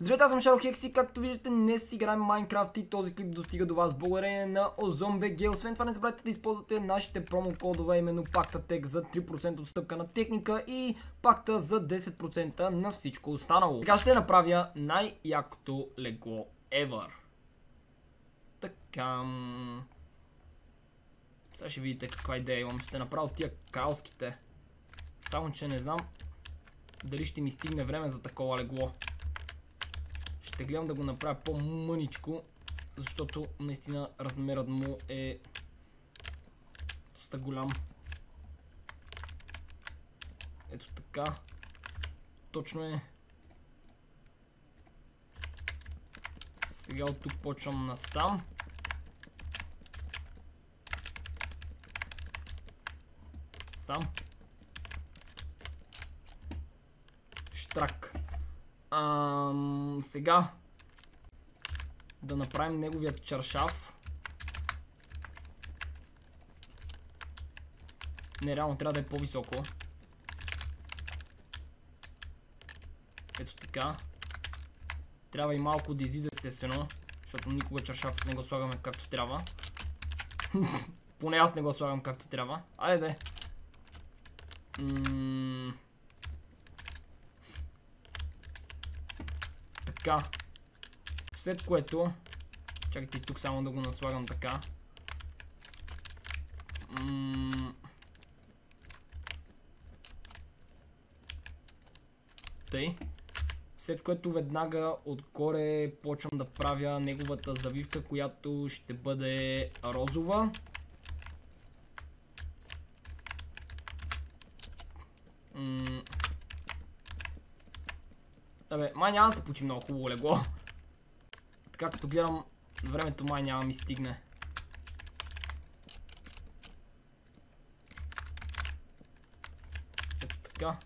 Здравейте, аз съм Шарохекс и както виждате днес играем Minecraft и този клип достига до вас благодарение на Ozon.bg. Освен това не забравяйте да използвате нашите промокодове, именно пакта TECH за 3% отстъпка на техника и пакта за 10% на всичко останало. Така ще направя най-якото легло ever. Така... Сега ще видите каква идея имам. Ще направя тия кралските. Само че не знам дали ще ми стигне време за такова легло. Ще гледам да го направя по-мъничко, защото наистина размерът му е доста голям. Ето така. Точно е. Сега от тук почвам насам. Сам. Штрак. Сега да направим неговият чаршаф. Не, реално трябва да е по-високо. Ето така. Трябва и малко да излиза естествено, защото никога чаршафът не го слагаме както трябва. Поне аз не го слагам както трябва. Айде. Така. След което... Чакайте и тук само да го наслагам така. Тъй. След което веднага отгоре почвам да правя неговата завивка, която ще бъде розова. Абе, май няма да се получи много хубаво легло. Така като гледам, времето май няма ми стигне. Ето така.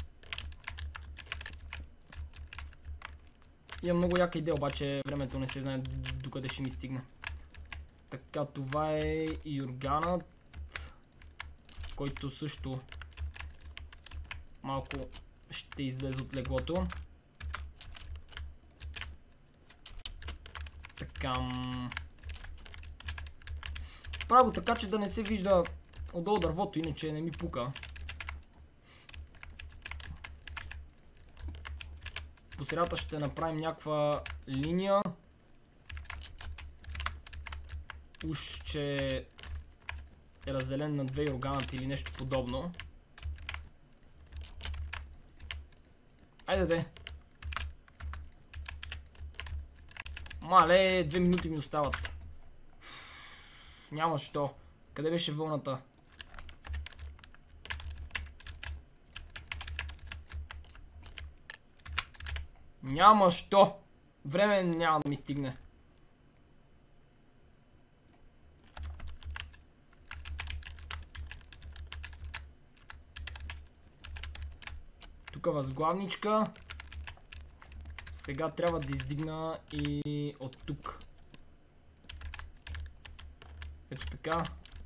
Имам много яка идея, обаче времето не се знае докъде ще ми стигне. Така, това е юрганът, който също малко ще излезе от леглото. Така. Правя го така, че да не се вижда отдолу дървото, иначе не ми пука. По средата ще направим някаква линия. Уж че е разделен на две юрганата или нещо подобно. Айде де. Мале, 2 минути ми остават. Няма що. Къде беше вълната? Няма що. Време няма да ми стигне. Тук възглавничка. Сега трябва да издигна и от тук. Ето така.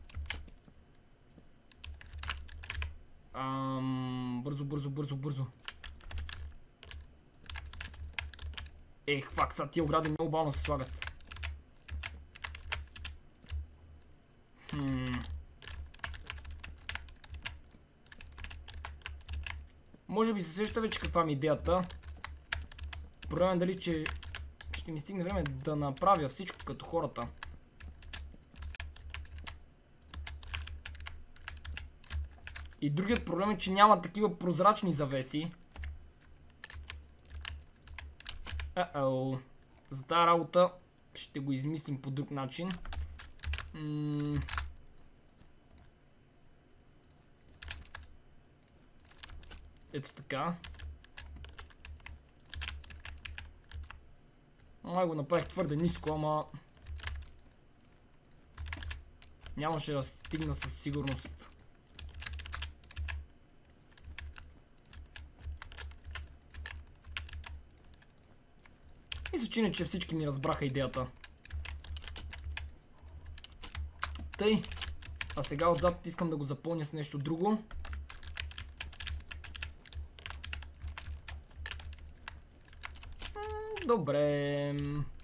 Бързо. Ех, фак, са тия огради много бавно се слагат. Може би се сеща вече каква ми е идеята. Проблем е дали, че ще ми стигне време да направя всичко като хората. И другият проблем е, че няма такива прозрачни завеси. За тази работа ще го измислим по друг начин. Ето така. Май го направих твърде ниско, ама нямаше да стигна със сигурност. Мисля, че иначе всички ми разбраха идеята. Тъй. А сега отзад искам да го запълня с нещо друго. Добре.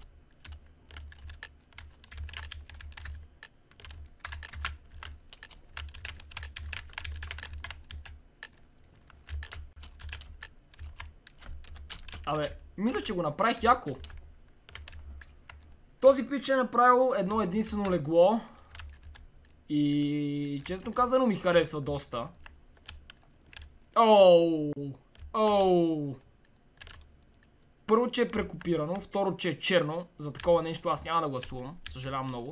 Абе, мисля, че го направих яко. Този пич е направил едно единствено легло. И честно казано ми харесва доста. Оу. Първо, че е прекопирано, второ, че е черно. За такова нещо аз няма да гласувам. Съжалявам много.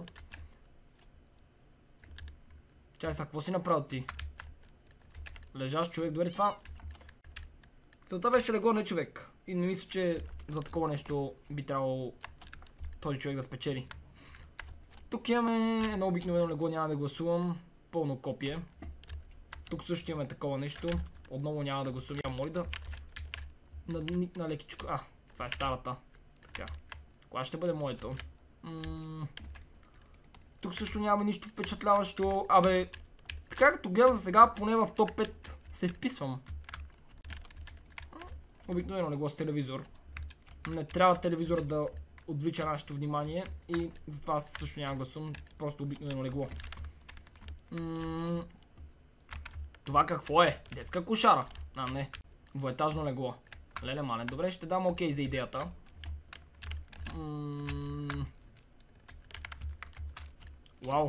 Чай сега, какво си направил ти? Лежаш човек, дори това. Целта беше легло, не човек. И не мисля, че за такова нещо би трябвало този човек да спечели. Тук имаме едно обикновено легло, няма да гласувам. Пълно копие. Тук също имаме такова нещо. Отново няма да гласувам. Моля да на лекичко. Това е старата. Така. Кога ще бъде моето? Тук също няма нищо впечатляващо. Абе, така като гледам за сега, поне в топ 5 се вписвам. Обикновено легло с телевизор. Не трябва телевизора да отвлича нашето внимание и затова също няма гласувам. Просто обикновено легло. Това какво е? Детска кошара? Не. Двоетажно легло. Леле мале. Добре, ще дам окей за идеята. Вау.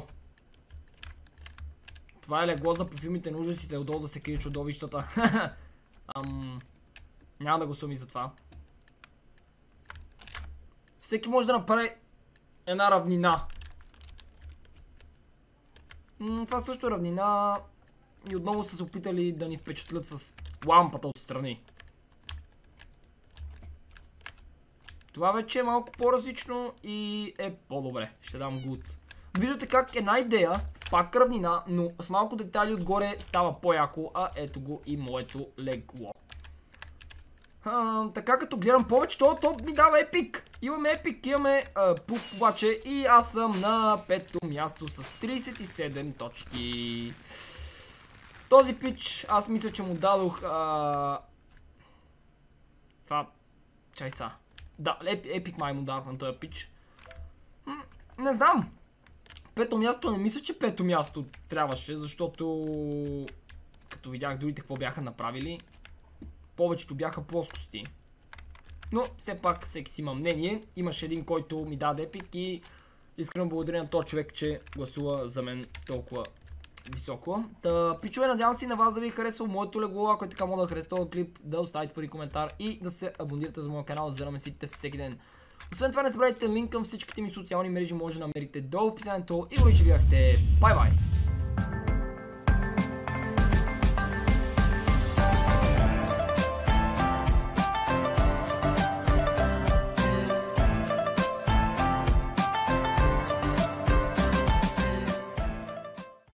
Това е легло за по филмите на ужасите, отдолу да се крие чудовищата. Няма да гласувам и за това. Всеки може да направи една равнина. Това също е равнина. И отново са се опитали да ни впечатлят с лампата отстрани. Това вече е малко по-различно и е по-добре. Ще дам good. Виждате как една идея, пак равнина, но с малко детайли отгоре става по-яко, а ето го и моето легло. Така като гледам повече, топ ми дава епик. Имаме епик, имаме пуп обаче и аз съм на 5-то място с 37 точки. Този пич, аз мисля, че му дадох това. Чай са. Да, епик май му дадох на този пич. Не знам. Пето място, не мисля, че пето място трябваше, защото като видях другите какво бяха направили, повечето бяха плоскости. Но все пак всеки си има мнение. Имаше един, който ми даде епик и искрено благодаря на този човек, че гласува за мен толкова високо. Пичове, надявам се и на вас да ви е харесало моето легло. Ако е така, мога да харесате този клип, да оставите преди коментар и да се абонирате за моя канал, за да ме следите всеки ден. Освен това, не забравяйте линк към всичките ми социални мрежи, може да намерите долу в описанието и го че гледахте. Бай-бай!